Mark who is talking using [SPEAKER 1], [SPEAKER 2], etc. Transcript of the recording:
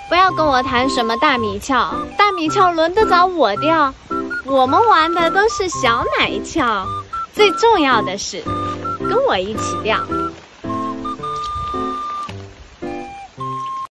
[SPEAKER 1] 不要跟我谈什么大米翘，大米翘轮得着我钓？我们玩的都是小奶翘，最重要的是跟我一起钓。